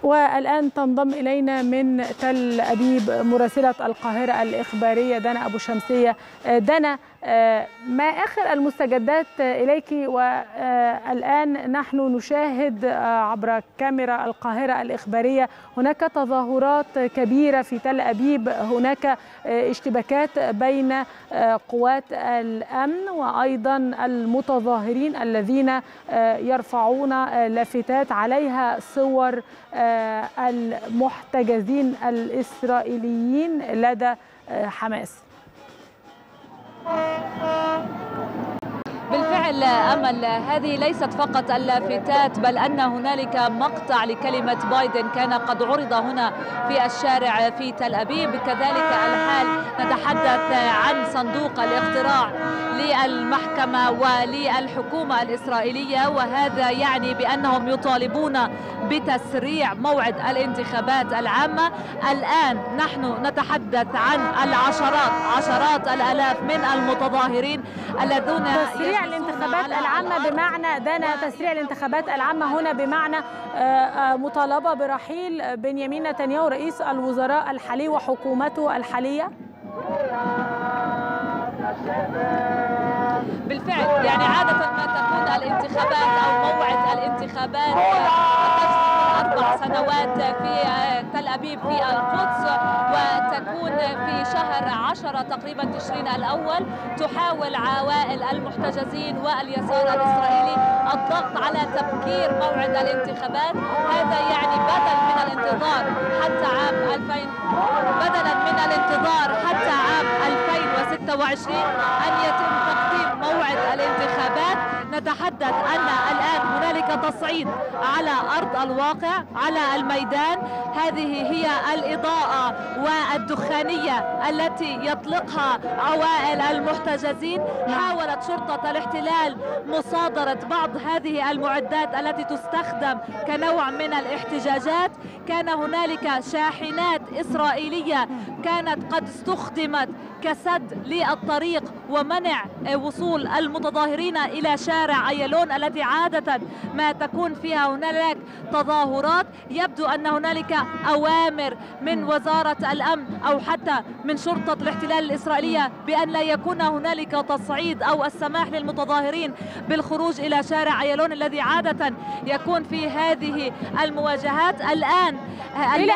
والآن تنضم إلينا من تل أبيب مراسلة القاهرة الإخبارية دنا أبو شمسية. دنا، ما آخر المستجدات إليك؟ والآن نحن نشاهد عبر كاميرا القاهرة الإخبارية هناك تظاهرات كبيرة في تل أبيب، هناك اشتباكات بين قوات الأمن وأيضا المتظاهرين الذين يرفعون لافتات عليها صور المحتجزين الإسرائيليين لدى حماس. بالفعل أمل، هذه ليست فقط اللافتات بل أن هنالك مقطع لكلمة بايدن كان قد عرض هنا في الشارع في تل أبيب. كذلك الحال نتحدث عن صندوق الاقتراع للمحكمة وللحكومة الإسرائيلية، وهذا يعني بأنهم يطالبون بتسريع موعد الانتخابات العامة. الآن نحن نتحدث عن عشرات الآلاف من المتظاهرين الذين تسريع الانتخابات العامة بمعنى دنا تسريع الانتخابات العامة هنا بمعنى مطالبة برحيل بنيامين نتنياهو رئيس الوزراء الحالي وحكومته الحالية. بالفعل يعني عادة ما تكون الانتخابات أو موعد الانتخابات 4 سنوات في تل أبيب في القدس، وتكون في شهر 10 تقريبا تشرين الأول. تحاول عوائل المحتجزين واليسار الإسرائيلي الضغط على تبكير موعد الانتخابات. هذا يعني بدلا من الانتظار حتى عام 2026 أن يتم تقديم موعد الانتخابات. نتحدث أن الآن هنالك تصعيد على أرض الواقع على الميدان. هذه هي الإضاءة والدخانية التي يطلقها عوائل المحتجزين. حاولت شرطة الاحتلال مصادرة بعض هذه المعدات التي تستخدم كنوع من الاحتجاجات. كان هنالك شاحنات إسرائيلية كانت قد استخدمت كسد للطريق ومنع وصول المتظاهرين إلى شارع أيالون التي عادة ما تكون فيها هنالك تظاهرات. يبدو أن هنالك أوامر من وزارة الأمن أو حتى من شرطة الاحتلال الإسرائيلية بأن لا يكون هنالك تصعيد أو السماح للمتظاهرين بالخروج إلى شارع أيالون الذي عادة يكون في هذه المواجهات. الآن إلى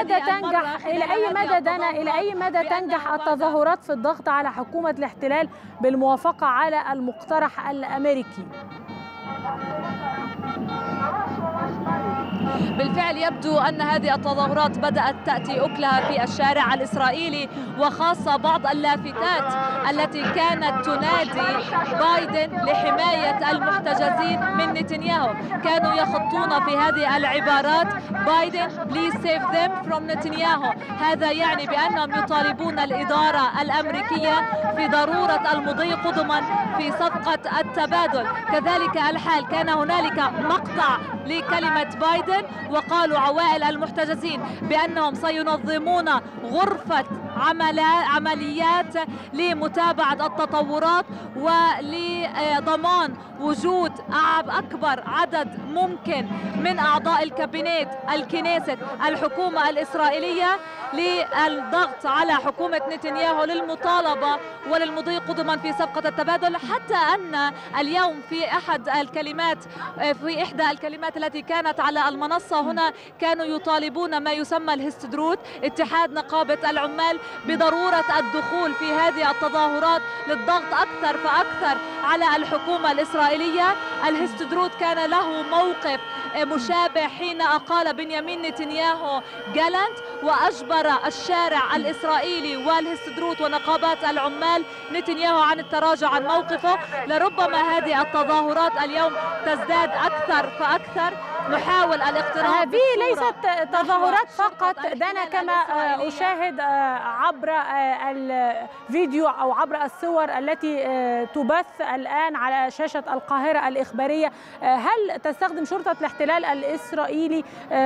أي مدى تنجح التظاهرات في الضغط على حكومة الاحتلال بالموافقة على المقترح الأمريكي؟ بالفعل يبدو أن هذه التظاهرات بدأت تأتي أكلها في الشارع الإسرائيلي، وخاصة بعض اللافتات التي كانت تنادي بايدن لحماية المحتجزين من نتنياهو. كانوا يخطون في هذه العبارات بايدن please save them from نتنياهو. هذا يعني بأنهم يطالبون الإدارة الأمريكية في ضرورة المضي قدما في صفقة التبادل. كذلك الحال كان هنالك مقطع لكلمة بايدن، وقالوا عوائل المحتجزين بأنهم سينظمون غرفة عمليات لمتابعة التطورات ولضمان وجود أكبر عدد ممكن من أعضاء الكابينت الكنيست الحكومة الإسرائيلية للضغط على حكومة نتنياهو للمطالبة وللمضي قدما في صفقة التبادل. حتى أن اليوم في إحدى الكلمات التي كانت على المنصة هنا كانوا يطالبون ما يسمى الهستدروت اتحاد نقابة العمال بضرورة الدخول في هذه التظاهرات للضغط أكثر فأكثر على الحكومة الإسرائيلية. الهستدروت كان له موقف مشابه حين أقال بنيامين نتنياهو جالنت وأجبر الشارع الإسرائيلي والهستدروت ونقابات العمال نتنياهو عن التراجع عن موقفه. لربما هذه التظاهرات اليوم تزداد أكثر فأكثر. نحاول الاقتراب. هذه ليست تظاهرات فقط دنا، كما أشاهد عبر الفيديو أو عبر الصور التي تبث الآن على شاشة القاهرة الإخبارية. هل تستخدم شرطة الاحتلال الإسرائيلي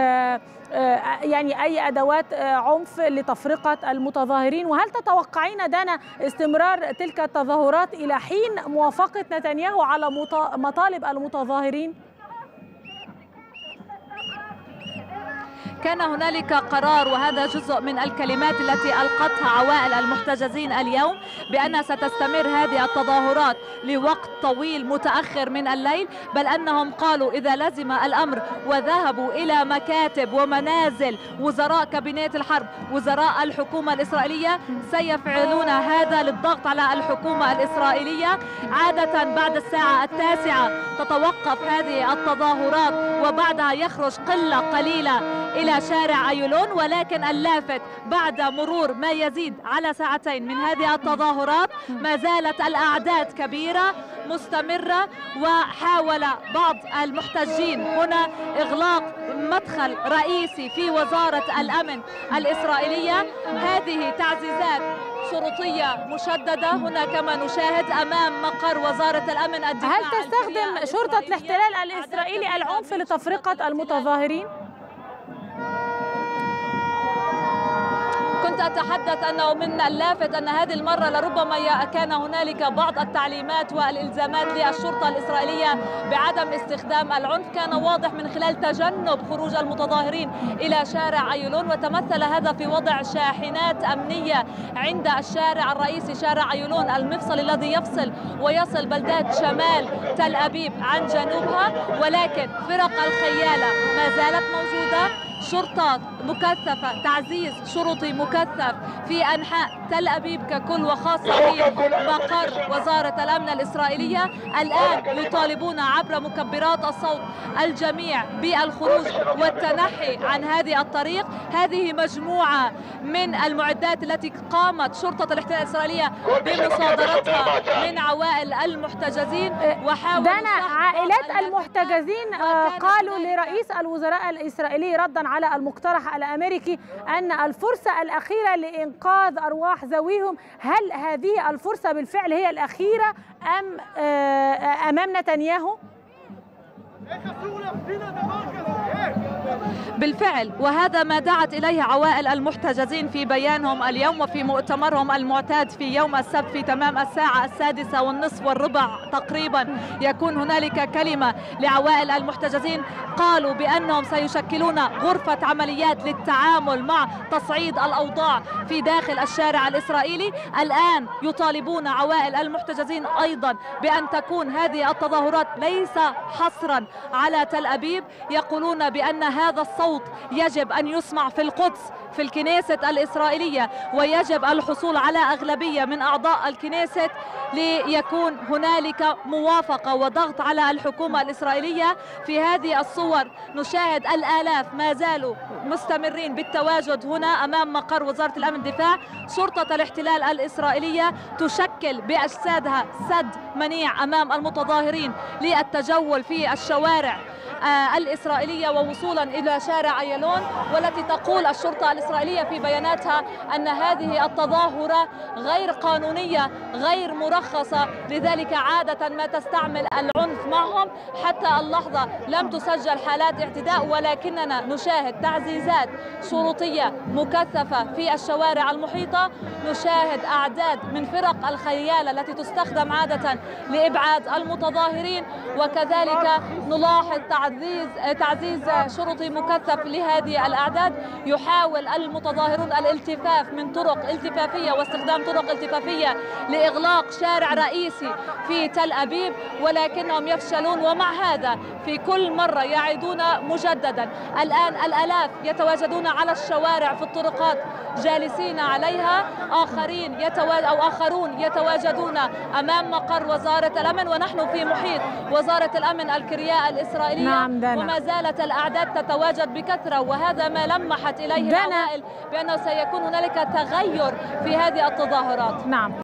يعني أي أدوات عنف لتفرقة المتظاهرين؟ وهل تتوقعين دنا استمرار تلك التظاهرات إلى حين موافقة نتنياهو على مطالب المتظاهرين؟ كان هنالك قرار، وهذا جزء من الكلمات التي ألقتها عوائل المحتجزين اليوم، بأنها ستستمر هذه التظاهرات لوقت طويل متأخر من الليل، بل أنهم قالوا إذا لزم الأمر وذهبوا إلى مكاتب ومنازل وزراء كابينة الحرب، وزراء الحكومة الإسرائيلية، سيفعلون هذا للضغط على الحكومة الإسرائيلية. عادة بعد الساعة 9 تتوقف هذه التظاهرات، وبعدها يخرج قلة قليلة إلى شارع أيلون، ولكن اللافت بعد مرور ما يزيد على ساعتين من هذه التظاهرات ما زالت الأعداد كبيرة مستمرة، وحاول بعض المحتجين هنا إغلاق مدخل رئيسي في وزارة الأمن الإسرائيلية. هذه تعزيزات شرطية مشددة هنا كما نشاهد أمام مقر وزارة الأمن الدفاع. هل تستخدم شرطة الاحتلال الإسرائيلي العنف لتفرقة المتظاهرين؟ كنت أتحدث أنه من اللافت أن هذه المرة لربما كان هنالك بعض التعليمات والإلزامات للشرطة الإسرائيلية بعدم استخدام العنف. كان واضح من خلال تجنب خروج المتظاهرين إلى شارع أيلون، وتمثل هذا في وضع شاحنات أمنية عند الشارع الرئيسي شارع أيلون، المفصل الذي يفصل ويصل بلدات شمال تل أبيب عن جنوبها. ولكن فرق الخيالة ما زالت موجودة، شرطة مكثفة، تعزيز شرطي مكثف في أنحاء تل أبيب ككل، وخاصة في مقر وزارة الأمن الإسرائيلية. الآن يطالبون عبر مكبرات الصوت الجميع بالخروج والتنحي عن هذه الطريق. هذه مجموعة من المعدات التي قامت شرطة الاحتلال الإسرائيلية بمصادرتها من عوائل المحتجزين. وحاولوا دانا، عائلات المحتجزين قالوا لرئيس الوزراء الإسرائيلي ردا على المقترح الأمريكي أن الفرصة الأخيرة لإنقاذ أرواح ذويهم. هل هذه الفرصة بالفعل هي الأخيرة أم أمام نتنياهو؟ بالفعل، وهذا ما دعت إليه عوائل المحتجزين في بيانهم اليوم وفي مؤتمرهم المعتاد في يوم السبت في تمام الساعة 6:15 تقريبا يكون هنالك كلمة لعوائل المحتجزين. قالوا بأنهم سيشكلون غرفة عمليات للتعامل مع تصعيد الأوضاع في داخل الشارع الإسرائيلي. الآن يطالبون عوائل المحتجزين أيضا بأن تكون هذه التظاهرات ليس حصرا على تل أبيب. يقولون بأن هذا الصوت يجب أن يسمع في القدس في الكنيسة الإسرائيلية، ويجب الحصول على أغلبية من أعضاء الكنيسة ليكون هنالك موافقة وضغط على الحكومة الإسرائيلية. في هذه الصور نشاهد الآلاف ما زالوا مستمرين بالتواجد هنا أمام مقر وزارة الأمن الدفاع. شرطة الاحتلال الإسرائيلية تشكل بأجسادها سد منيع أمام المتظاهرين للتجول في الشوارع الإسرائيلية ووصولا إلى شارع أيلون. والتي تقول الشرطة الإسرائيلية في بياناتها أن هذه التظاهرة غير قانونية غير مرخصة، لذلك عادة ما تستعمل العنف معهم. حتى اللحظة لم تسجل حالات اعتداء، ولكننا نشاهد تعزيزات شرطية مكثفة في الشوارع المحيطة، نشاهد أعداد من فرق الخيالة التي تستخدم عادة لإبعاد المتظاهرين، وكذلك نلاحظ تعزيز شرطي مكثف لهذه الأعداد. يحاول المتظاهرون الالتفاف من طرق التفافية واستخدام طرق التفافية لإغلاق شارع رئيسي في تل أبيب، ولكنهم يفشلون. ومع هذا في كل مرة يعيدون مجددا. الآن الآلاف يتواجدون على الشوارع في الطرقات جالسين عليها، آخرون يتواجدون أمام مقر وزارة الأمن، ونحن في محيط وزارة الأمن الكرياء الإسرائيلية. نعم دانا. وما زالت الأعداد تتواجد بكثرة، وهذا ما لمحت إليه العوائل بأنه سيكون هنالك تغير في هذه التظاهرات. نعم.